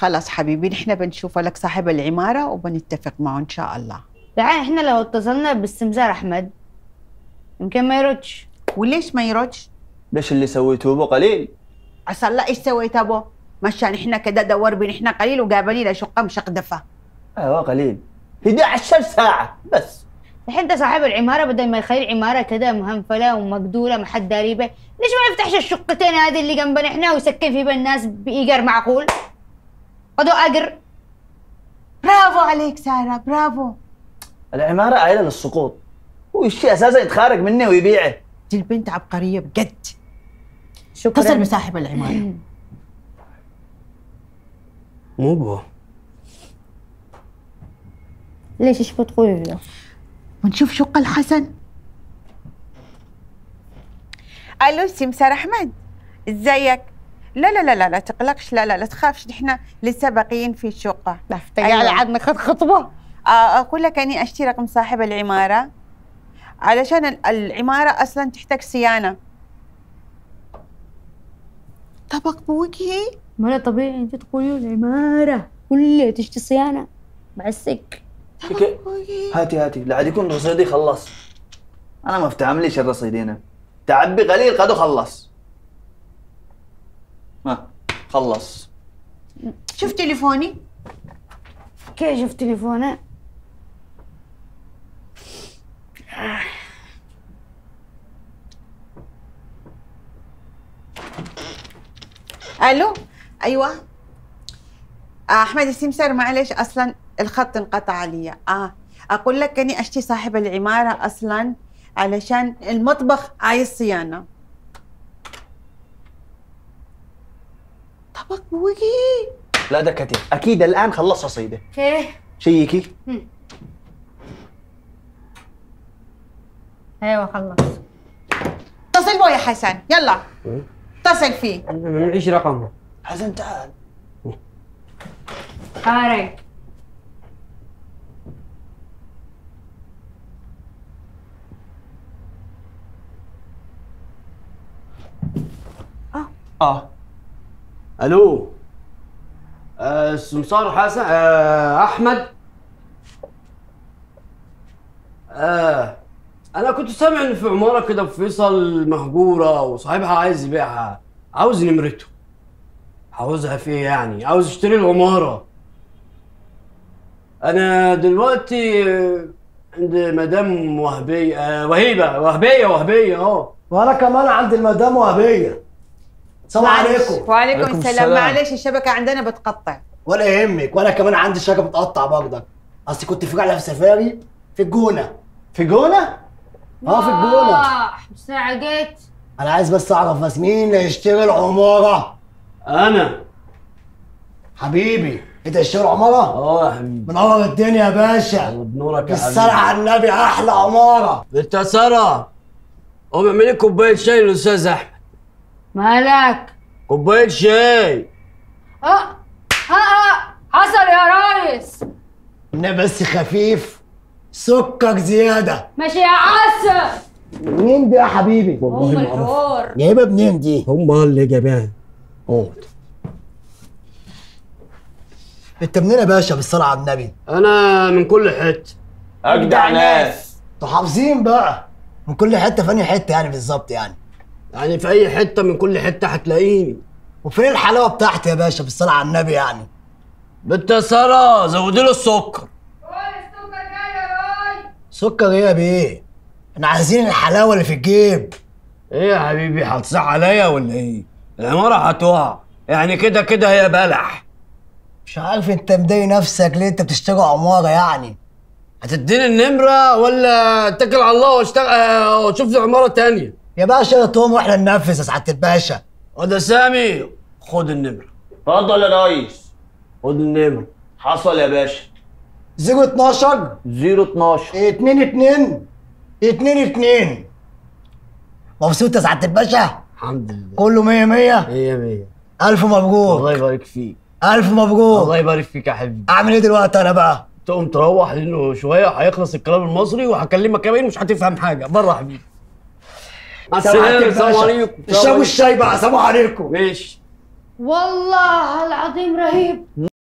خلاص حبيبي، نحن بنشوف لك صاحب العمارة وبنتفق معه إن شاء الله. دحين احنا لو اتصلنا باستمزار أحمد يمكن ما يردش. وليش ما يردش؟ ليش اللي سويتوه به قليل؟ عسى الله ايش سويت ابو؟ مشان احنا كده دور بين احنا قليل وقابلين له شقة مشقدفة. ايوه قليل، 11 ساعة بس. دحين انت صاحب العمارة بدل ما يخلي العمارة كده مهنفلة ومقدولة ما حد داري به، ليش ما يفتحش الشقتين هذه اللي جنبنا احنا ويسكن في بالناس بإيجار معقول؟ قدو أجر. برافو عليك سارة، برافو. العمارة عائلة للسقوط، هو الشيء اساسا يتخارج منه ويبيعه. دي البنت عبقرية بجد. شكرا. اتصل بصاحب العمارة. مو بو. ليش ايش بتقولي له؟ ونشوف شقة الحسن. الو سمسار احمد، ازيك؟ لا لا لا لا لا تقلقش، لا لا لا تخافش، نحن لسه باقيين في الشقة. أيوة. عاد ناخذ خطوة. اقول لك اني اشتري رقم صاحب العمارة علشان العمارة اصلا تحتاج صيانة. طبق بوجهي؟ ما لا طبيعي انت تقولي العمارة كلها تشتي صيانة مع السك. هاتي لا عاد يكون رصيدي خلص. انا ما افتهمليش الرصيد هنا، تعبي قليل قد خلص. ما خلص. شوف تليفوني. كيف شفت تليفونه؟ الو ايوه احمد السمسار، معلش اصلا الخط انقطع علي. اقول لك اني اشتي صاحب العماره اصلا علشان المطبخ عايز صيانه. طبق بوجهي. لا ده كتير، اكيد الان خلص رصيده. كيف؟ شيكي. ايوه خلص. اتصل بو يا حسن، يلا اتصل فيه. ايش رقمه؟ حسن تعال. هاري. الو. سمسار حسن. احمد. انا كنت سامع ان في عماره كده في فيصل مهجوره وصاحبها عايز يبيعها، عاوز نمرته. عاوزها في ايه يعني؟ عاوز اشتري العماره. انا دلوقتي عند مدام وهبيه. وهبيه. وانا كمان عند المدام وهبيه. السلام عليكم. وعليكم السلام. معلش الشبكه عندنا بتقطع. ولا يهمك، وانا كمان عندي شبكه بتقطع برضك. اصل كنت في رحله في سفاري في الجونه. في جونة؟ في الجونه. ساعة جيت. انا عايز بس اعرف بس مين اللي هيشتري العماره؟ انا. حبيبي انت هتشتري العماره؟ يا حبيبي. منور الدنيا يا باشا. بنورك يا حبيبي. بالصلاة على النبي احلى عماره. انت يا ساره قوم اعملي كوبايه شاي للاستاذ احمد. مالك؟ كوبايه شاي. حصل يا ريس. بس خفيف، سكر زياده. ماشي يا عسل. مين دي يا حبيبي؟ ام الحور. جايبها منين دي؟ هم اللي جايباها. انت منين يا باشا بالصلاة على النبي؟ انا من كل حته. اجدع ناس. انتوا حافظين بقى من كل حته، فاني حته يعني بالظبط يعني في اي حته من كل حته هتلاقيني. وفين الحلاوه بتاعتي يا باشا بالصلاة على النبي يعني؟ بنت يا ساره زودي له السكر. السكر جاي يا راي. سكر ايه يا بيه؟ احنا عايزين الحلاوه اللي في الجيب. ايه يا حبيبي هتصح عليا ولا ايه؟ العماره هتقع يعني كده كده هي بلح. مش عارف انت مضايق نفسك ليه؟ انت بتشتري عماره يعني. هتديني النمره ولا اتكل على الله واشتغل واشوف لي عماره تانية؟ يا باشا تقوم واحنا ننفذ يا سعاده الباشا. وده سامي خد النمره. اتفضل يا ريس. خد النمره. حصل يا باشا. 012 012 22 22. مبسوط يا سعاده الباشا؟ الحمد لله كله 100 100. 100 100. الف مبروك. الله يبارك فيك. الف مبروك. الله يبارك فيك يا حبيبي. اعمل ايه دلوقتي انا بقى؟ تقوم تروح لانه شويه هيخلص الكلام المصري وهكلمك كمان مش هتفهم حاجه. بره يا حبيبي. مع السلامه. السلام عليكم. اشربوا الشاي بقى. سلام عليكم. ماشي. والله العظيم رهيب.